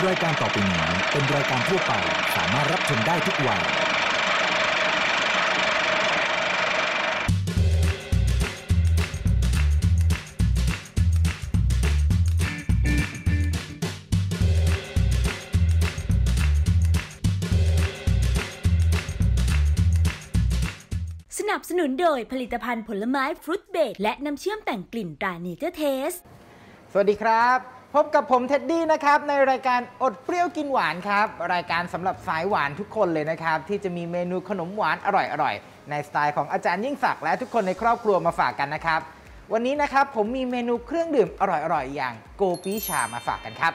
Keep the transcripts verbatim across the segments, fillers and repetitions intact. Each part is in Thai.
รายการต่อไปนี้เป็นรายการทั่วไปสามารถรับชมได้ทุกวัยสนับสนุนโดยผลิตภัณฑ์ผลไม้ฟรุตเบรดและน้ำเชื่อมแต่งกลิ่นตราเนเจอร์เทสสวัสดีครับพบกับผมเท็ดดี้นะครับในรายการอดเปรี้ยวกินหวานครับรายการสำหรับสายหวานทุกคนเลยนะครับที่จะมีเมนูขนมหวานอร่อยๆในสไตล์ของอาจารย์ยิ่งศักดิ์และทุกคนในครอบครัวมาฝากกันนะครับวันนี้นะครับผมมีเมนูเครื่องดื่มอร่อยๆอย่างโกปีชามาฝากกันครับ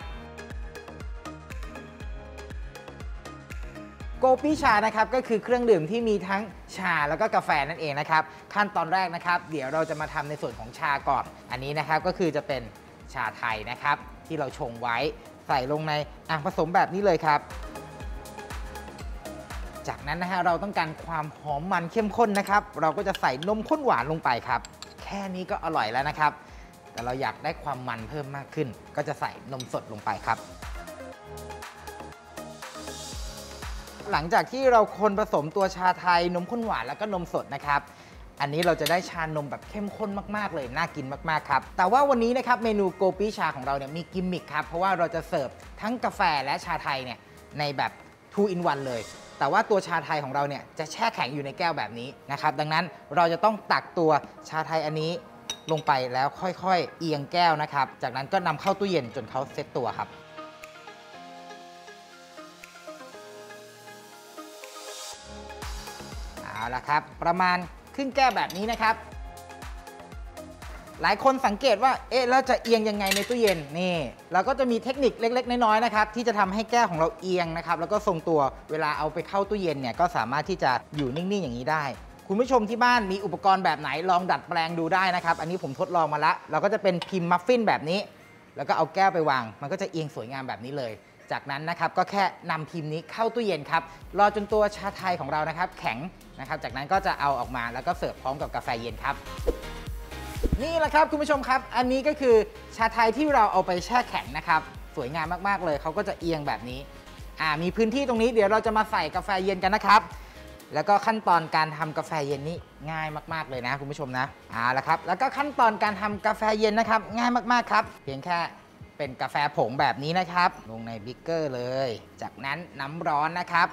โกปีชานะครับก็คือเครื่องดื่มที่มีทั้งชาแล้วก็กาแฟนั่นเองนะครับขั้นตอนแรกนะครับเดี๋ยวเราจะมาทำในส่วนของชาก่อนอันนี้นะครับก็คือจะเป็นชาไทยนะครับที่เราชงไว้ใส่ลงในอ่างผสมแบบนี้เลยครับจากนั้นนะฮะเราต้องการความหอมมันเข้มข้นนะครับเราก็จะใส่นมข้นหวานลงไปครับแค่นี้ก็อร่อยแล้วนะครับแต่เราอยากได้ความมันเพิ่มมากขึ้นก็จะใส่นมสดลงไปครับหลังจากที่เราคนผสมตัวชาไทยนมข้นหวานแล้วก็นมสดนะครับอันนี้เราจะได้ชานมแบบเข้มข้นมากๆเลยน่ากินมากๆครับแต่ว่าวันนี้นะครับเมนูโกปีชาของเราเนี่ยมีกิมมิคครับเพราะว่าเราจะเสิร์ฟทั้งกาแฟและชาไทยเนี่ยในแบบ ทู อิน วัน เลยแต่ว่าตัวชาไทยของเราเนี่ยจะแช่แข็งอยู่ในแก้วแบบนี้นะครับดังนั้นเราจะต้องตักตัวชาไทยอันนี้ลงไปแล้วค่อยๆเอียงแก้วนะครับจากนั้นก็นำเข้าตู้เย็นจนเขาเซ็ตตัวครับเอาละครับประมาณครึ่งแก้วแบบนี้นะครับหลายคนสังเกตว่าเอ๊ะเราจะเอียงยังไงในตู้เย็นนี่เราก็จะมีเทคนิคเล็กๆน้อยๆนะครับที่จะทำให้แก้วของเราเอียงนะครับแล้วก็ทรงตัวเวลาเอาไปเข้าตู้เย็นเนี่ยก็สามารถที่จะอยู่นิ่งๆอย่างนี้ได้คุณผู้ชมที่บ้านมีอุปกรณ์แบบไหนลองดัดแปลงดูได้นะครับอันนี้ผมทดลองมาแล้วเราก็จะเป็นพิมพ์มัฟฟินแบบนี้แล้วก็เอาแก้วไปวางมันก็จะเอียงสวยงามแบบนี้เลยจากนั้นนะครับก็แค่นำพิมพ์นี้เข้าตู้เย็นครับรอจนตัวชาไทยของเรานะครับแข็งนะครับจากนั้นก็จะเอาออกมาแล้วก็เสิร์ฟพร้อมกับกาแฟเย็นครับนี่แหละครับคุณผู้ชมครับอันนี้ก็คือชาไทยที่เราเอาไปแช่แข็งนะครับสวยงามมากๆเลยเขาก็จะเอียงแบบนี้อ่ามีพื้นที่ตรงนี้เดี๋ยวเราจะมาใส่กาแฟเย็นกันนะครับแล้วก็ขั้นตอนการทำกาแฟเย็นนี่ง่ายมากๆเลยนะคุณผู้ชมนะอ่าแล้วครับแล้วก็ขั้นตอนการทำกาแฟเย็นนะครับง่ายมากๆครับเพียงแค่เป็นกาแฟผงแบบนี้นะครับลงในบิ๊กเกอร์เลยจากนั้นน้ำร้อนนะครับ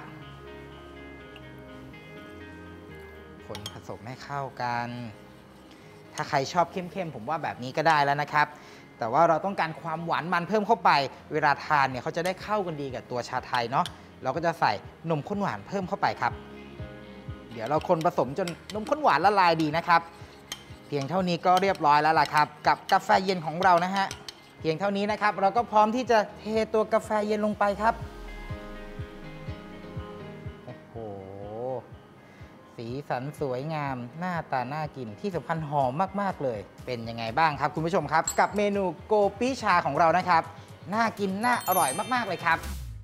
คนผสมให้เข้ากันถ้าใครชอบเข้มๆผมว่าแบบนี้ก็ได้แล้วนะครับแต่ว่าเราต้องการความหวานมันเพิ่มเข้าไปเวลาทานเนี่ยเขาจะได้เข้ากันดีกับตัวชาไทยเนาะเราก็จะใส่นมข้นหวานเพิ่มเข้าไปครับเดี๋ยวเราคนผสมจนนมข้นหวานละลายดีนะครับเพียงเท่านี้ก็เรียบร้อยแล้วล่ะครับกับกาแฟเย็นของเรานะฮะเพียงเท่านี้นะครับเราก็พร้อมที่จะเทตัวกาแฟเย็นลงไปครับโอ้โหสีสันสวยงามหน้าตาน่ากินที่สำคัญหอมมากๆเลยเป็นยังไงบ้างครับคุณผู้ชมครับกับเมนูโกปีชาของเรานะครับน่ากินน่าอร่อยมากๆเลยครับ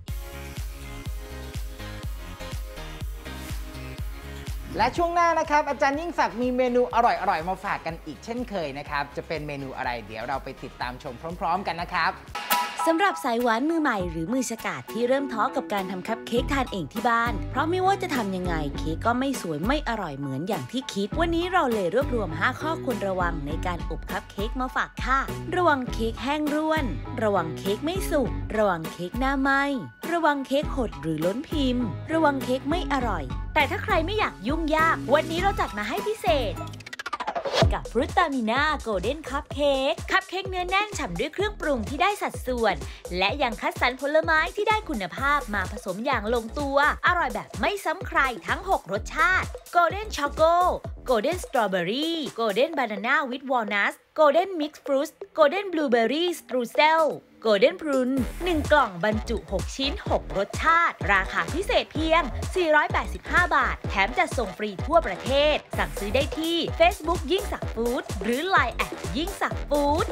และช่วงหน้านะครับอาจารย์ยิ่งศักดิ์มีเมนูอร่อยๆมาฝากกันอีกเช่นเคยนะครับจะเป็นเมนูอะไรเดี๋ยวเราไปติดตามชมพร้อมๆกันนะครับสำหรับสายหวานมือใหม่หรือมือฉกาจที่เริ่มท้อกับการทำคัพเค้กทานเองที่บ้านเพราะไม่ว่าจะทำยังไงเค้กก็ไม่สวยไม่อร่อยเหมือนอย่างที่คิดวันนี้เราเลยรวบรวมห้าข้อควรระวังในการอบคัพเค้กมาฝากค่ะระวังเค้กแห้งร่วนระวังเค้กไม่สุกระวังเค้กหน้าไหม้ระวังเค้กหดหรือล้นพิมพ์ระวังเค้กไม่อร่อยแต่ถ้าใครไม่อยากยุ่งยากวันนี้เราจัดมาให้พิเศษกับฟรุตตามิน่าโกลเด้นคัพเค้กคัพเค้กเนื้อแน่นฉ่ำด้วยเครื่องปรุงที่ได้สัดส่วนและยังคัดสรรผลไม้ที่ได้คุณภาพมาผสมอย่างลงตัวอร่อยแบบไม่ซ้ำใครทั้งหกรสชาติโกลเด้นช็อกโกโกลเด้นสตรอเบอรี่โกลเด้นบานาน่าวิดวอลนัทโกลเด้นมิกซ์ฟรุตโกลเด้นบลูเบอร์รี่สตรูเซลโกลเด้นพรุนหนึ่งกล่องบรรจุหกชิ้นหกรสชาติราคาพิเศษเพียงสี่ร้อยแปดสิบห้าบาทแถมจัดส่งฟรีทั่วประเทศสั่งซื้อได้ที่ Facebook ยิ่งศักดิ์ฟู้ดหรือ ไลน์ แอทยิ่งศักดิ์ฟู้ด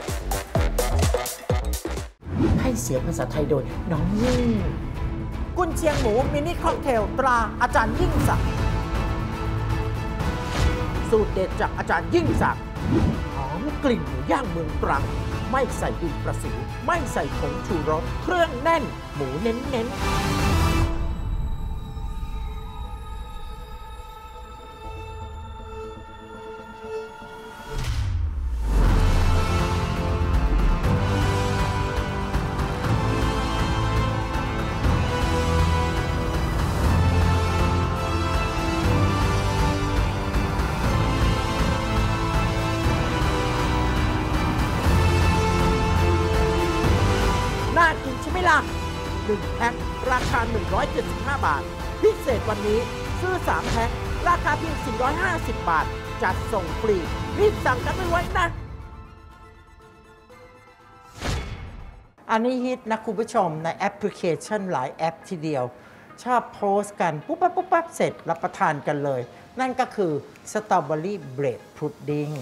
ให้เสียงภาษาไทยโดยน้องยิ่งกุนเชียงหมูมินิค็อกเทลตราอาจารย์ยิ่งศักดิ์สูตรเด็ดจากอาจารย์ยิ่งศักดิ์หอมกลิ่นหมูย่างเมืองตรังไม่ใส่ดินประสิวไม่ใส่ผงชูรสเครื่องแน่นหมูเน้นๆน่ากินใช่ไหมล่ะหนึ่งแพ็คราคาหนึ่งร้อยเจ็ดสิบห้าบาทพิเศษวันนี้ซื้อสามแพ็คราคาเพียงสี่ร้อยห้าสิบบาทจัดส่งฟรีรีบสั่งกันไปไว้นะอันนี้ฮิตนะคุณผู้ชมในแอปพลิเคชันหลายแอปทีเดียวชอบโพสต์กันปุ๊บปั๊บปุ๊บปั๊บเสร็จรับประทานกันเลยนั่นก็คือสตรอเบอรี่เบรดพุดดิ้ง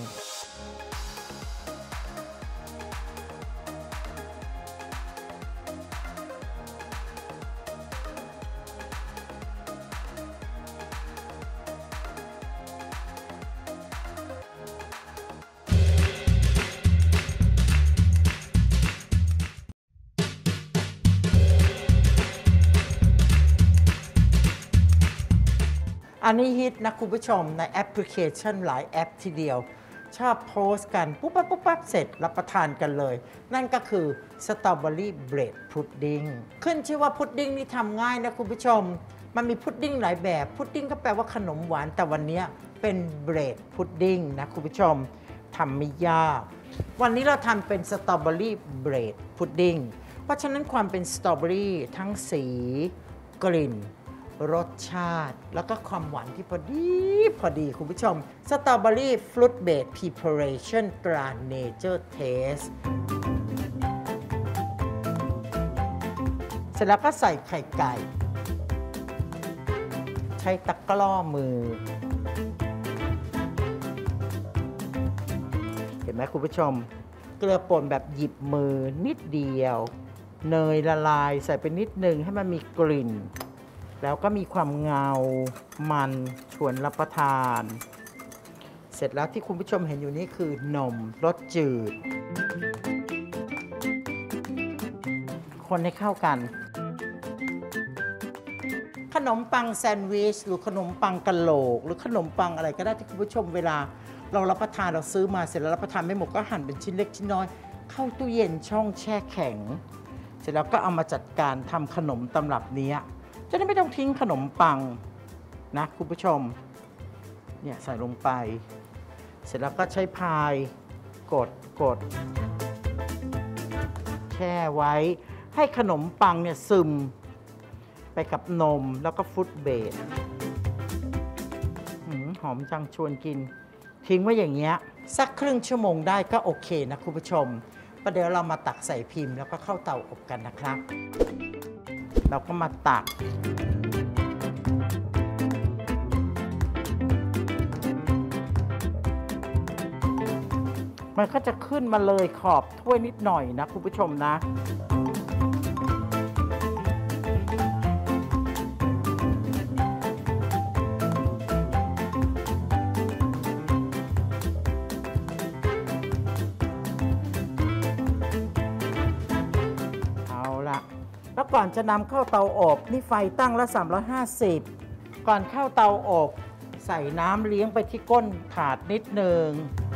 อันนี้ฮิตนะคุณผู้ชมในแอปพลิเคชันหลายแอปทีเดียวชอบโพสต์กันปุ๊บปั๊บปุ๊บปั๊บเสร็จรับประทานกันเลยนั่นก็คือสตรอเบอรี่เบรดพุดดิ้งขึ้นชื่อว่าพุดดิ้งนี่ทำง่ายนะคุณผู้ชมมันมีพุดดิ้งหลายแบบพุดดิ้งก็แปลว่าขนมหวานแต่วันนี้เป็นเบรดพุดดิ้งนะคุณผู้ชมทำไม่ยากวันนี้เราทำเป็นสตรอเบอรี่เบรดพุดดิ้งเพราะฉะนั้นความเป็นสตรอเบอรี่ทั้งสีกลิ่นรสชาติแล้วก็ความหวานที่พอดีพอดีคุณผู้ชมสตรอเบอรี่ฟรุตเบรดพรีพาเรชั่นตราเนเจอร์เทสเสร็จแล้วก็ใส่ไข่ไก่ใช้ตะกร้อมือเห็นไหมคุณผู้ชมเกลือป่นแบบหยิบมือนิดเดียวเนยละลายใส่ไปนิดนึงให้มันมีกลิ่นแล้วก็มีความเงามันชวนรับประทานเสร็จแล้วที่คุณผู้ชมเห็นอยู่นี่คือนมรสจืดคนให้เข้ากันขนมปังแซนด์วิชหรือขนมปังกะโหลกหรือขนมปังอะไรก็ได้ที่คุณผู้ชมเวลาเรารับประทานเราซื้อมาเสร็จแล้วรับประทานไม่หมดก็หั่นเป็นชิ้นเล็กชิ้นน้อยเข้าตู้เย็นช่องแช่แข็งเสร็จแล้วก็เอามาจัดการทำขนมตำรับนี้จะได้ไม่ต้องทิ้งขนมปังนะคุณผู้ชมเนี่ยใส่ลงไปเสร็จแล้วก็ใช้พายกดกดแช่ไว้ให้ขนมปังเนี่ยซึมไปกับนมแล้วก็ฟรุตเบรดหอมจังชวนกินทิ้งไว้อย่างเงี้ยสักครึ่งชั่วโมงได้ก็โอเคนะคุณผู้ชมประเดี๋ยวเรามาตักใส่พิมพ์แล้วก็เข้าเตาอบกันนะครับเราก็มาตักมันก็จะขึ้นมาเลยขอบถ้วยนิดหน่อยนะคุณผู้ชมนะแล้วก่อนจะนำเข้าเตาอบนี่ไฟตั้งละสามร้อยห้าสิบก่อนเข้าเตาอบใส่น้ำเลี้ยงไปที่ก้นถาดนิดหนึ่ง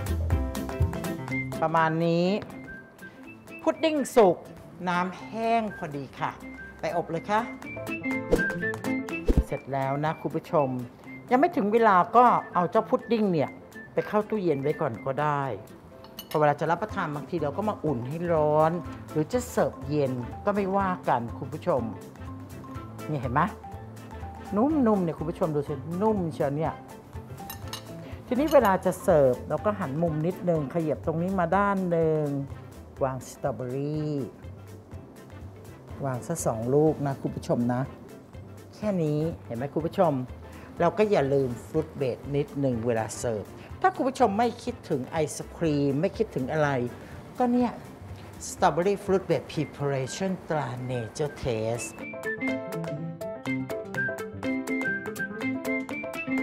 ประมาณนี้พุดดิ้งสุกน้ำแห้งพอดีค่ะไปอบเลยค่ะเสร็จแล้วนะคุณผู้ชมยังไม่ถึงเวลาก็เอาเจ้าพุดดิ้งเนี่ยไปเข้าตู้เย็นไว้ก่อนก็ได้พอเวลาจะรับประทานบางทีเราก็มาอุ่นให้ร้อนหรือจะเสิร์ฟเย็นก็ไม่ว่ากันคุณผู้ชมนี่เห็นไหมนุ่มๆเนี่ยคุณผู้ชมดูสินุ่มเชียวเนี่ยทีนี้เวลาจะเสิร์ฟเราก็หันมุมนิดนึงขยับตรงนี้มาด้านหนึ่งวางสตรอเบอรี่วางสักสองลูกนะคุณผู้ชมนะแค่นี้เห็นไหมคุณผู้ชมเราก็อย่าลืมฟรุตเบรดนิดหนึ่งเวลาเสิร์ฟถ้าคุณผู้ชมไม่คิดถึงไอศครีมไม่คิดถึงอะไรก็เนี่ยสตรอเบอรี่ฟรุตเบรดพรีพาเรชั่นตราเนเจอร์เทส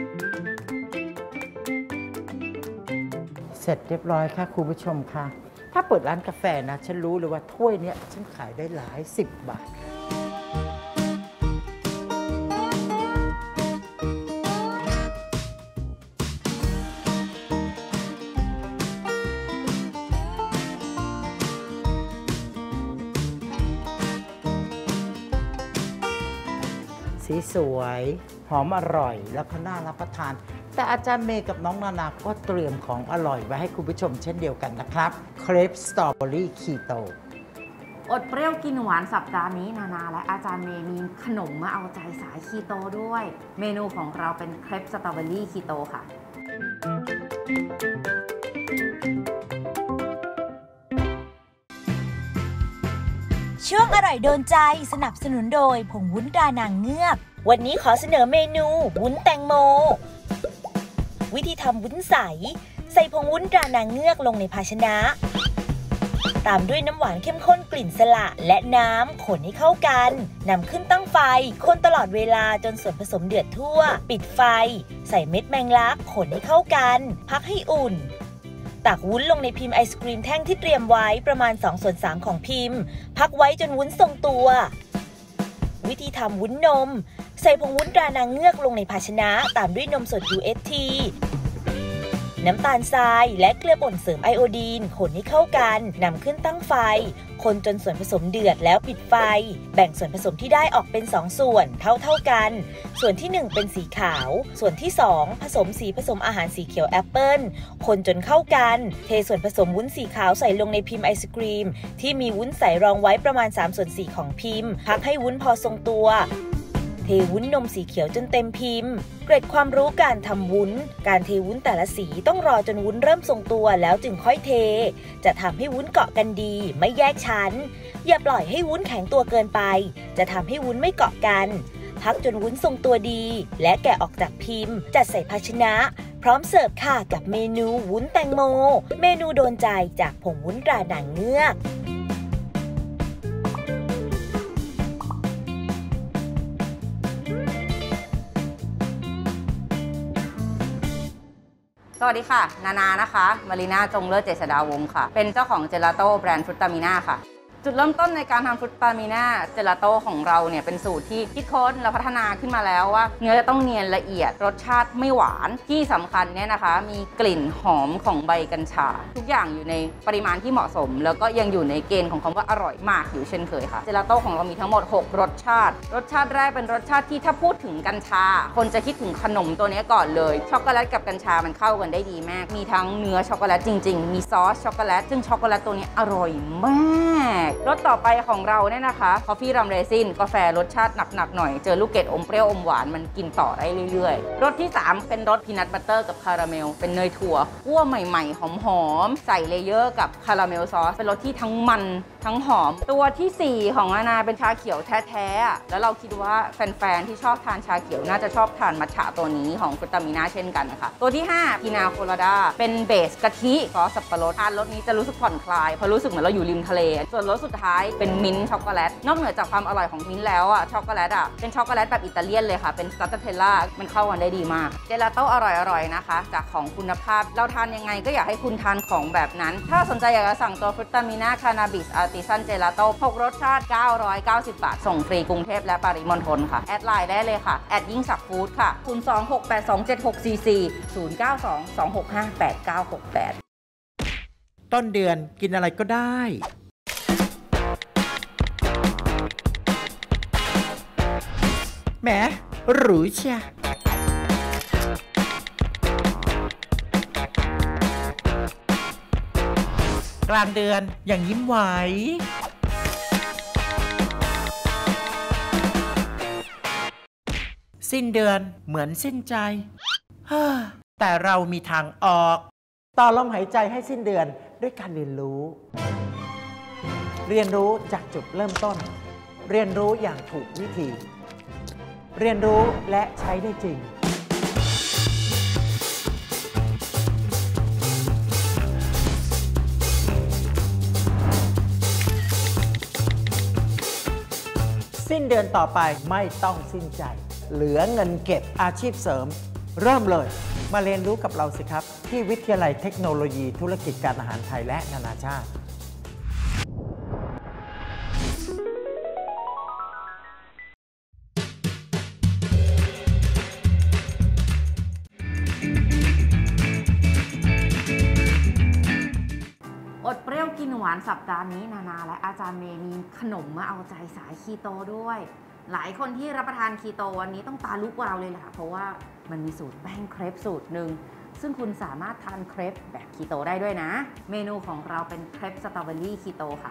เสร็จเรียบร้อยค่ะคุณผู้ชมค่ะถ้าถ้าเปิดร้านกาแฟนะฉันรู้เลยว่าถ้วยเนี้ยฉันขายได้หลายสิบบาทสีสวยหอมอร่อยแล้วก็น่ารับประทานแต่อาจารย์เมย์กับน้องนานาก็เตรียมของอร่อยไว้ให้คุณผู้ชมเช่นเดียวกันนะครับเครปสตรอเบอรี่คีโตอดเปรี้ยวกินหวานสัปดาห์นี้นานาและอาจารย์เมย์มีขนมมาเอาใจสายคีโตด้วยเมนูของเราเป็นเครปสตรอเบอรี่คีโตค่ะช่วงอร่อยโดนใจสนับสนุนโดยผงวุ้นตรานางเงือกวันนี้ขอเสนอเมนูวุ้นแตงโมวิธีทำวุ้นใสใส่ผงวุ้นตรานางเงือกลงในภาชนะตามด้วยน้ำหวานเข้มข้นกลิ่นสละและน้ำคนให้เข้ากันนำขึ้นตั้งไฟคนตลอดเวลาจนส่วนผสมเดือดทั่วปิดไฟใส่เม็ดแมงลักคนให้เข้ากันพักให้อุ่นตักวุ้นลงในพิมพ์ไอศกรีมแท่งที่เตรียมไว้ประมาณสองส่วนสามของพิมพ์พักไว้จนวุ้นทรงตัววิธีทำวุ้นนมใส่ผงวุ้นตรานางเงือกลงในภาชนะตามด้วยนมสด ยู เอส ที น้ำตาลทรายและเกลือป่นเสริมไอโอดีนคนให้เข้ากันนำขึ้นตั้งไฟคนจนส่วนผสมเดือดแล้วปิดไฟแบ่งส่วนผสมที่ได้ออกเป็นสองส่วนเท่าๆกันส่วนที่หนึ่งเป็นสีขาวส่วนที่สองผสมสีผสมอาหารสีเขียวแอปเปิ้ลคนจนเข้ากันเทส่วนผสมวุ้นสีขาวใส่ลงในพิมพ์ไอศกรีมที่มีวุ้นใสรองไว้ประมาณสามส่วนสี่ของพิมพ์พักให้วุ้นพอทรงตัวเทวุ้นนมสีเขียวจนเต็มพิมพ์เกร็ดความรู้การทำวุ้นการเทวุ้นแต่ละสีต้องรอจนวุ้นเริ่มทรงตัวแล้วจึงค่อยเทจะทำให้วุ้นเกาะกันดีไม่แยกชั้นอย่าปล่อยให้วุ้นแข็งตัวเกินไปจะทำให้วุ้นไม่เกาะกันพักจนวุ้นทรงตัวดีและแกะออกจากพิมพ์จัดใส่ภาชนะพร้อมเสิร์ฟค่ะกับเมนูวุ้นแตงโมเมนูโดนใจจากผงวุ้นตรานางเงือกสวัสดีค่ะนานานะคะมารีนาจงเลิศเจษฎาวงศ์ค่ะเป็นเจ้าของเจลาโต้แบรนด์ฟรุตตามิน่าค่ะจุดเริ่มต้นในการทำฟรุตตามิน่าเจลาโต้ของเราเนี่ยเป็นสูตรที่คิดค้นและพัฒนาขึ้นมาแล้วว่าเนื้อจะต้องเนียนละเอียดรสชาติไม่หวานที่สำคัญเนี่ยนะคะมีกลิ่นหอมของใบกัญชาทุกอย่างอยู่ในปริมาณที่เหมาะสมแล้วก็ยังอยู่ในเกณฑ์ของคำว่าอร่อยมากอยู่เช่นเคยค่ะเจลาโต้ของเรามีทั้งหมดหกรสชาติรสชาติแรกเป็นรสชาติที่ถ้าพูดถึงกัญชาคนจะคิดถึงขนมตัวนี้ก่อนเลยช็อกโกแลตกับกัญชามันเข้ากันได้ดีมากมีทั้งเนื้อช็อกโกแลตจริงๆมีซอสช็อกโกแลตซึ่งช็อกโกแลตตัวนี้อร่อยมากรสต่อไปของเราเนี่ยนะคะคอฟฟี่รัมเรซินกาแฟรสชาติหนักๆหน่อยเจอลูกเกดอมเปรี้ยวอมหวานมันกินต่อได้เรื่อยๆรสที่สามเป็นรสพีนัทบัตเตอร์กับคาราเมลเป็นเนยถั่วคั่วใหม่ๆหอมๆใส่เลเยอร์กับคาราเมลซอสเป็นรสที่ทั้งมันทั้งหอมตัวที่สี่ของอาณาเป็นชาเขียวแท้ๆแล้วเราคิดว่าแฟนๆที่ชอบทานชาเขียวน่าจะชอบทานมัทฉะตัวนี้ของฟรุตตามิน่าเช่นกันนะคะตัวที่ห้าพีนาโคลาดาเป็นเบสกะทิซอสสับปะรดทานรสนี้จะรู้สึกผ่อนคลายเพราะรู้สึกเหมือนเราอยู่ริมทะเลส่วนรสสุดท้ายเป็นมิ้นท์ช็อกโกแลตนอกเหนือจากความอร่อยของมิ้นท์แล้วอ่ะช็อกโกแลตอ่ะเป็นช็อกโกแลตแบบอิตาเลียนเลยค่ะเป็นสตาร์เทลล่ามันเข้ากันได้ดีมากเจลาโต้อร่อยๆนะคะจากของคุณภาพเราทานยังไงก็อยากให้คุณทานของแบบนั้นถ้าสนใจอยากจะสั่งตัวฟรุตตามิน่าคานาบิสอาร์ติซันเจลาโต้หกรสชาติเก้าร้อยเก้าสิบบาทส่งฟรีกรุงเทพและปริมณฑลค่ะแอดไลน์ได้เลยค่ะแอดยิ่งศักดิ์ฟู้ดค่ะศูนย์ สอง หก แปด สอง เจ็ด หก สี่ สี่ ศูนย์ เก้า สอง สอง หก ห้า แปด เก้า หก แปดต้นเดือนกินอะไรก็ได้แหมหรูเชียกลางเดือนอย่างยิ้มไหวสิ้นเดือนเหมือนสิ้นใจแต่เรามีทางออกต่อลมหายใจให้สิ้นเดือนด้วยการเรียนรู้เรียนรู้จากจุดเริ่มต้นเรียนรู้อย่างถูกวิธีเรียนรู้และใช้ได้จริงสิ้นเดือนต่อไปไม่ต้องสิ้นใจเหลือเงินเก็บอาชีพเสริมเริ่มเลยมาเรียนรู้กับเราสิครับที่วิทยาลัยเทคโนโลยีธุรกิจการอาหารไทยและนานาชาติวานสัปดาห์นี้นานาและอาจารย์เมย์มีขนมมาเอาใจสายคีโตด้วย หลายคนที่รับประทานคีโตวันนี้ต้องตาลุกวาวเลยแหละเพราะว่ามันมีสูตรแป้งเครปสูตรหนึ่งซึ่งคุณสามารถทานเครปแบบคีโตได้ด้วยนะ เมนูของเราเป็นเครปสตรอเบอรี่คีโตค่ะ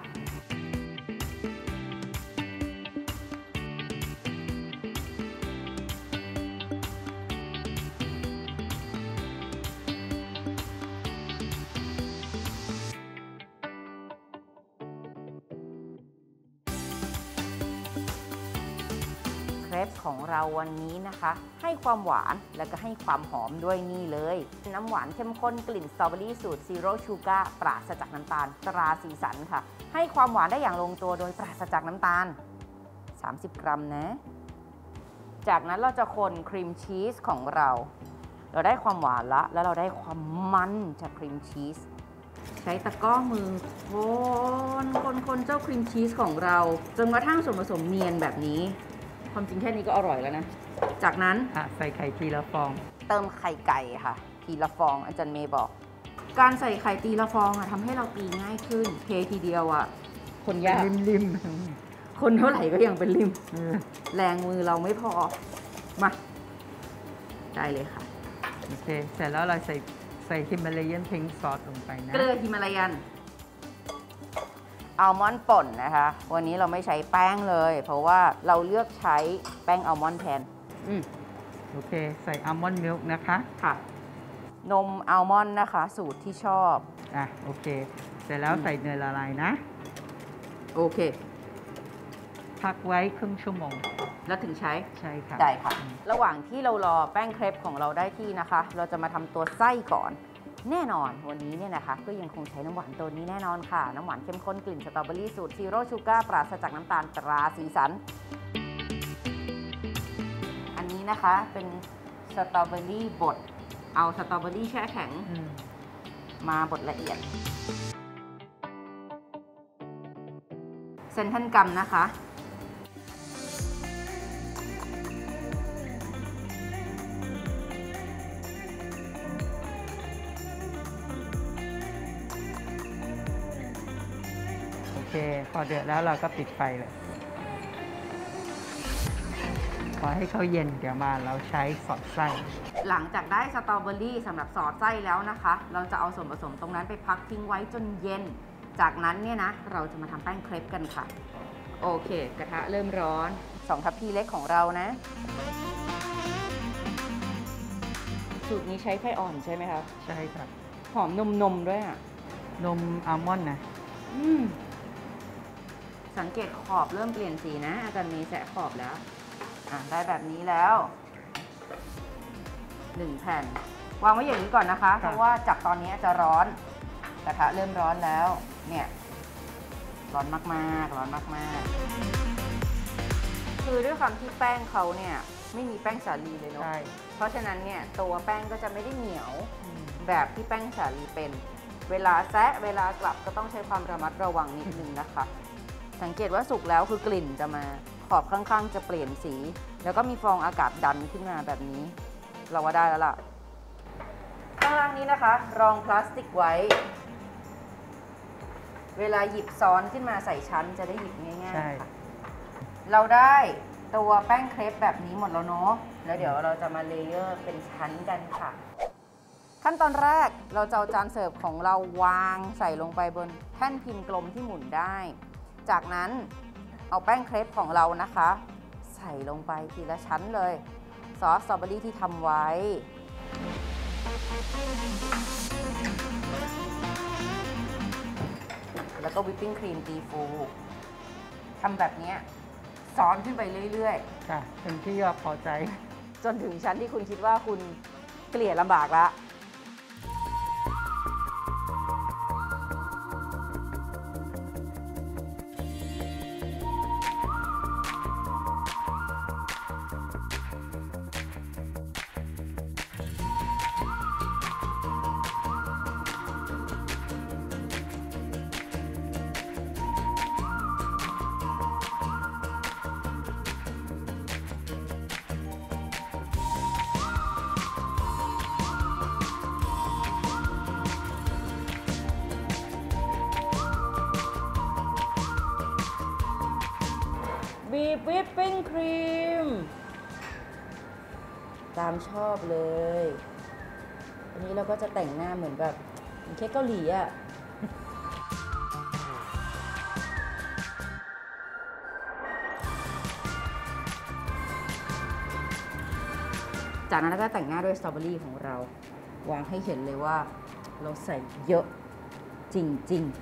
เครปของเราวันนี้นะคะให้ความหวานและก็ให้ความหอมด้วยนี่เลยน้ำหวานเข้มข้นกลิ่นสตรอเบอรี่สูตรซีโร่ชูการ์ปราศจากน้ำตาลตราสีสันค่ะให้ความหวานได้อย่างลงตัวโดยปราศจากน้ำตาลสามสิบกรัมนะจากนั้นเราจะคนครีมชีสของเราเราได้ความหวานละแล้วเราได้ความมันจากครีมชีสใช้ตะกร้อมือคนคนคนเจ้าครีมชีสของเราจนกระทั่งส่วนผสมเนียนแบบนี้ความจริงแค่นี้ก็อร่อยแล้วนะจากนั้นใส่ไข่ทีละฟองเติมไข่ไก่ค่ะทีละฟองอาจารย์เมย์บอกการใส่ไข่ตีละฟองอะทำให้เราตีง่ายขึ้นเททีเดียวอะคนยากริมๆคนเท่าไหร่ก็ยังเป็นริมแรงมือเราไม่พอมาได้เลยค่ะโอเคเสร็จแล้วเราใส่ใส่ฮิมาลายันพิงค์ซอสลงไปนะเกลือฮิมาลายันอัลมอนด์ป่นนะคะวันนี้เราไม่ใช้แป้งเลยเพราะว่าเราเลือกใช้แป้งอัลมอนด์แทนอืมโอเคใส่อัลมอนด์มิลค์นะคะค่ะนมอัลมอนด์นะคะสูตรที่ชอบอ่ะโอเคเสร็จแล้วใส่เนยละลายนะโอเคพักไว้ครึ่งชั่วโมงแล้วถึงใช้ใช่ค่ะได้ค่ะระหว่างที่เรารอแป้งเครปของเราได้ที่นะคะเราจะมาทำตัวไส้ก่อนแน่นอนวันนี้เนี่ยนะคะก็ยังคงใช้น้ำหวานตัวนี้แน่นอนค่ะน้ำหวานเข้มข้นกลิ่นสตรอเบอรี่สูตรซีโร่ชูการ์ปราศจากน้ำตาลตราสีสันอันนี้นะคะเป็นสตรอเบอรี่บดเอาสตรอเบอรี่แช่แข็งมาบดละเอียดเซนทันกัมนะคะโอเคพอเดือดแล้วเราก็ปิดไฟเลยพอให้เขาเย็นเดี๋ยวมาเราใช้สอดไส้หลังจากได้สตรอเบอรี่สำหรับสอดไส้แล้วนะคะเราจะเอาส่วนผสมตรงนั้นไปพักทิ้งไว้จนเย็นจากนั้นเนี่ยนะเราจะมาทำแป้งเครปกันค่ะโอเคกระทะเริ่มร้อนสองทัพพีเล็กของเรานะสูตรนี้ใช้ไฟอ่อนใช่ไหมครับใช่ครับหอมนมนมด้วยอ่ะนมอัลมอนด์นะอืมสังเกตขอบเริ่มเปลี่ยนสีนะอาจารย์มีแสะขอบแล้วอ่ะได้แบบนี้แล้วหนึ่งแผ่นวางไว้อย่างนี้ก่อนนะคะเพราะว่าจับตอนนี้จะร้อนกระทะเริ่มร้อนแล้วเนี่ยร้อนมากๆร้อนมากๆคือด้วยความที่แป้งเขาเนี่ยไม่มีแป้งสาลีเลยเนาะเพราะฉะนั้นเนี่ยตัวแป้งก็จะไม่ได้เหนียวแบบที่แป้งสาลีเป็นเวลาแซะเวลากลับก็ต้องใช้ความระมัดระวังนิดนึงนะคะสังเกตว่าสุกแล้วคือกลิ่นจะมาขอบข้างๆจะเปลี่ยนสีแล้วก็มีฟองอากาศดันขึ้นมาแบบนี้เราว่าได้แล้วล่ะข้างล่างนี้นะคะรองพลาสติกไว้เวลาหยิบซ้อนขึ้นมาใส่ชั้นจะได้หยิบง่ายๆค่ะเราได้ตัวแป้งเครปแบบนี้หมดแล้วเนาะแล้วเดี๋ยวเราจะมาเลเยอร์เป็นชั้นกันค่ะขั้นตอนแรกเราจะเอาจานเสิร์ฟของเราวางใส่ลงไปบนแท่นพิมพ์กลมที่หมุนได้จากนั้นเอาแป้งเครปของเรานะคะใส่ลงไปทีละชั้นเลยซอสสตรอเบอรี่ที่ทำไว้แล้วก็วิปปิ้งครีมตีฟูทำแบบนี้ซ้อนขึ้นไปเรื่อยๆค่ะจนที่เราพอใจจนถึงชั้นที่คุณคิดว่าคุณเกลี่ยลำบากแล้วบีบวิปปิ้งครีมตามชอบเลยอันนี้เราก็จะแต่งหน้าเหมือนแบบเค้กเกาหลีอ่ะจากนั้นเราก็แต่งหน้าด้วยสตรอเบอรี่ของเราวางให้เห็นเลยว่าเราใส่เยอะจริงๆ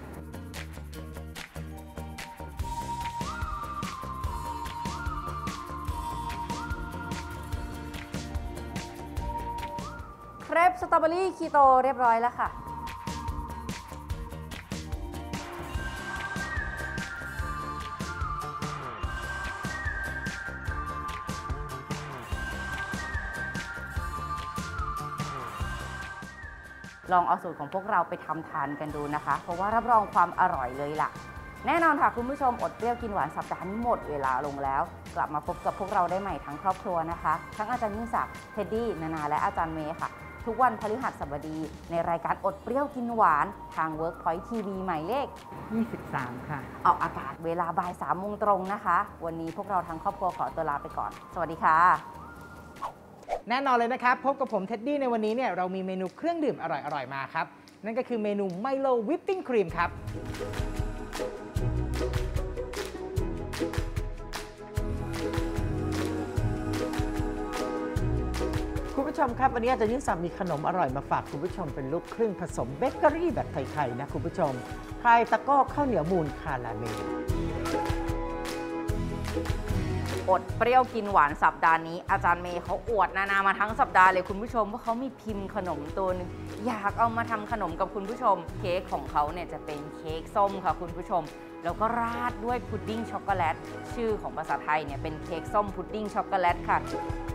เครปสตรอเบอรี่คีโตเรียบร้อยแล้วค่ะลองเอาสูตรของพวกเราไปทำทานกันดูนะคะเพราะว่ารับรองความอร่อยเลยล่ะแน่นอนค่ะคุณผู้ชมอดเปรี้ยวกินหวานสัปดาห์นี้หมดเวลาลงแล้วกลับมาพบกับพวกเราได้ใหม่ทั้งครอบครัวนะคะทั้งอาจารย์ยิ่งศักดิ์เท็ดดี้นานาและอาจารย์เมย์ค่ะทุกวันพฤหัสบดีในรายการอดเปรี้ยวกินหวานทาง Workpoint ที วี หมายเลขยี่สิบสามค่ะออกอากาศเวลาบ่ายสามโมงตรงนะคะวันนี้พวกเราทั้งครอบครัวขอตัวลาไปก่อนสวัสดีค่ะแน่นอนเลยนะครับพบกับผมเท็ดดี้ในวันนี้เนี่ยเรามีเมนูเครื่องดื่มอร่อยๆมาครับนั่นก็คือเมนูไมโลวิปปิ้งครีมครับคุณผู้ชมครับวันนี้อาจารย์ยิ่งศักดิ์มีขนมอร่อยมาฝากคุณผู้ชมเป็นลูกครึ่งผสมเบเกอรี่แบบไทยๆนะคุณผู้ชมพายตะก้อข้าวเหนียวมูนคาราเมลอดเปรี้ยวกินหวานสัปดาห์นี้อาจารย์เมย์เขาอวดนานามาทั้งสัปดาห์เลยคุณผู้ชมว่าเขามีพิมพ์ขนมตัวนึงอยากเอามาทำขนมกับคุณผู้ชมเค้กของเขาเนี่ยจะเป็นเค้กส้มค่ะคุณผู้ชมแล้วก็ราดด้วยพุดดิ้งช็อกโกแลตชื่อของภาษาไทยเนี่ยเป็นเค้กส้มพุดดิ้งช็อกโกแลตค่ะ